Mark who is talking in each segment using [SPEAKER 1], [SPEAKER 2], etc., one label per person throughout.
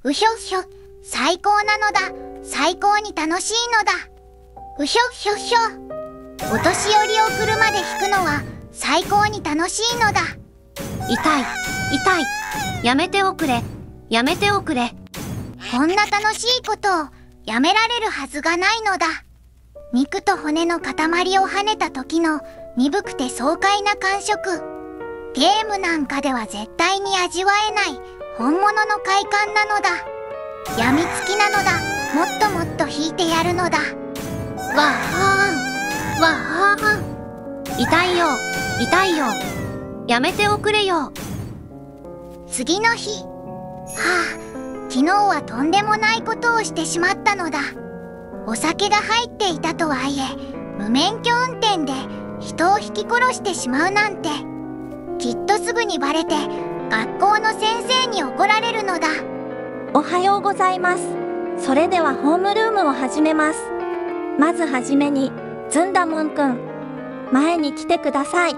[SPEAKER 1] うひょひょ、最高なのだ。最高に楽しいのだ。うひょひょひょ。お年寄りを車で引くのは最高に楽しいのだ。
[SPEAKER 2] 痛い、痛い。やめておくれ、やめておくれ。
[SPEAKER 1] こんな楽しいことをやめられるはずがないのだ。肉と骨の塊を跳ねた時の鈍くて爽快な感触。ゲームなんかでは絶対に味わえない本物の快感なのだ。やみつきなのだ。もっともっと引いてやるのだ。
[SPEAKER 2] わーん、わーん。痛いよ、痛いよ。やめておくれよ。
[SPEAKER 1] 次の日。昨日はとんでもないことをしてしまったのだ。お酒が入っていたとはいえ、無免許運転で人をひき殺してしまうなんて。きっとすぐにバレて学校の先生に怒られるのだ。
[SPEAKER 3] おはようございます。それではホームルームを始めます。まずはじめに、ずんだもんくん、前に来てください。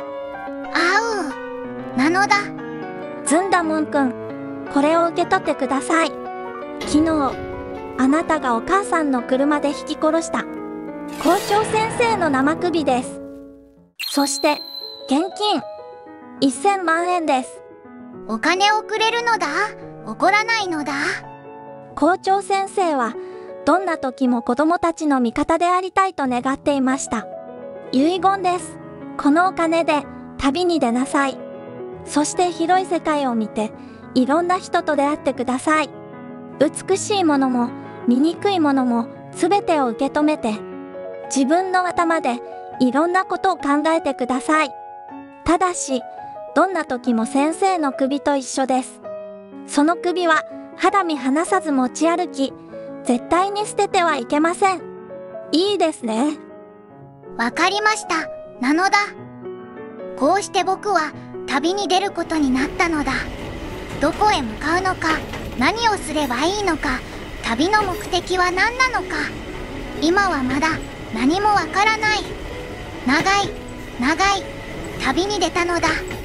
[SPEAKER 1] なのだ。
[SPEAKER 3] ずんだもんくん、これを受け取ってください。昨日、あなたがお母さんの車で引き殺した校長先生の生首です。そして、現金1000万円です。
[SPEAKER 1] お金をくれるのだ。怒らないのだ。
[SPEAKER 3] 校長先生は、どんな時も子供たちの味方でありたいと願っていました。遺言です。このお金で旅に出なさい。そして広い世界を見て、いろんな人と出会ってください。美しいものも、醜いものも、すべてを受け止めて、自分の頭でいろんなことを考えてください。ただし、どんな時も先生の首と一緒です。その首は肌身離さず持ち歩き、絶対に捨ててはいけません。いいですね。
[SPEAKER 1] わかりました。なのだ。こうして僕は旅に出ることになったのだ。どこへ向かうのか、何をすればいいのか、旅の目的は何なのか。今はまだ何もわからない。長い、長い旅に出たのだ。